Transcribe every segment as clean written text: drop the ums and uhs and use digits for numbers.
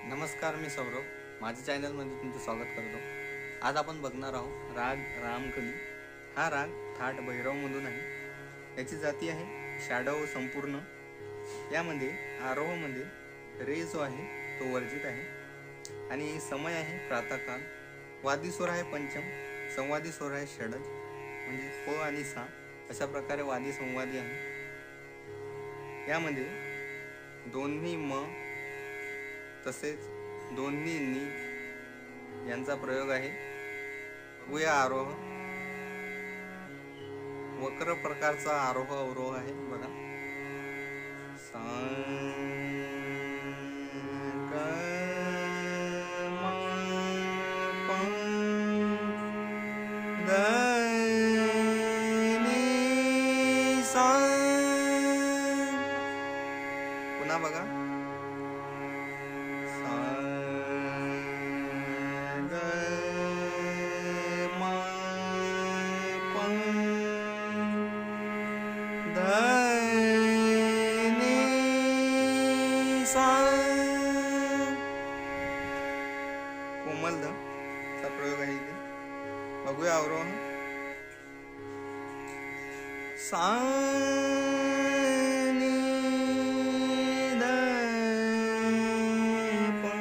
नमस्कार, मी सौरभ. माझ्या चॅनलमध्ये तुमचं स्वागत करतो. आज आपण बघणार आहोत राग रामकली. हा राग थाट भैरवमधून आहे. याची जाती आहे शॅडो संपूर्ण. यामध्ये आरोहमध्ये रे जो आहे तो वर्जित आहे आणि समय आहे प्रातःकाल. वादी स्वर आहे पंचम, संवादी स्वर आहे षडज म्हणजे प आणि सा. अशा प्रकारे वादी संवादी आहे. यामध्ये दोन्ही म तसेच दोन्ही नी यांचा प्रयोग आहे. बघूया आरोह. वक्र प्रकारचा आरोह अवरोह आहे. बघा, सा ग म प द नी सा. पुन्हा बघा, कोमल ध चा प्रयोग आहे इथे. बघूया अवरोह. सा नी ध प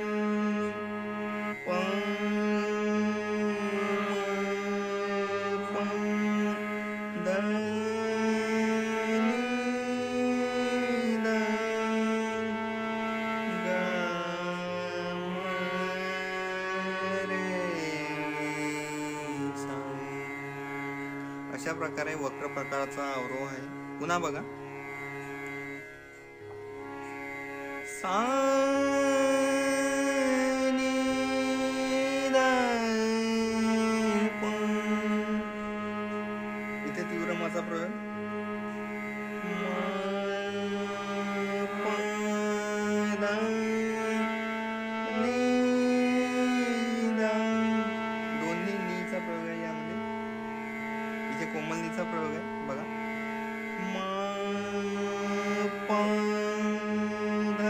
प प द अशा प्रकारे वक्र प्रकारचा अवरोह आहे. पुन्हा बघा, सा नी ध प. इथे तीव्र माचा प्रयोग. म प द नी ध. दोन्ही नीचा प्रयोग आहे यामध्ये. इथे कोमल नीचा प्रयोग आहे. बघा, म प ध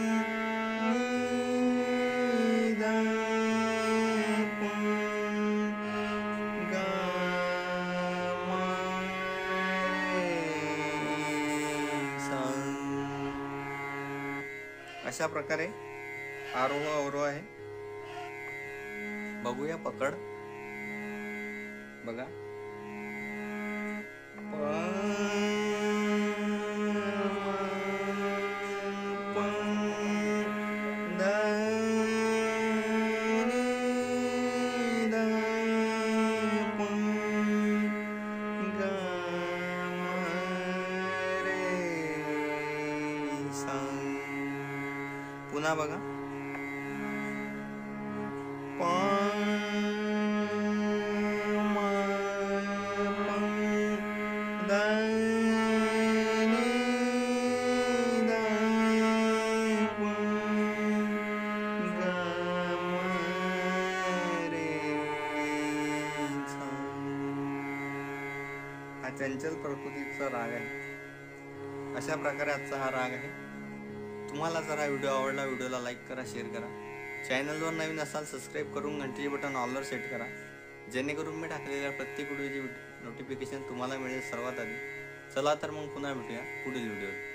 नी ध प ग म रे सा. अशा प्रकारे आरोह अवरोह आहे. बघूया पकड. बघा, पुन्हा बघा, प म प द नी ध प ग म रे सा. हा चंचल प्रकृतीचा राग आहे. अशा प्रकारे आजचा हा राग आहे. तुम्हाला जर हा व्हिडिओ आवडला, व्हिडिओला लाईक करा, शेअर करा. चॅनलवर नवीन असाल सबस्क्राईब करून घंटी बटन ऑलवर सेट करा, जेणेकरून मी टाकलेल्या प्रत्येक व्हिडिओची नोटिफिकेशन तुम्हाला मिळेल सर्वात आधी. चला तर मग पुन्हा भेटूया पुढील व्हिडिओ.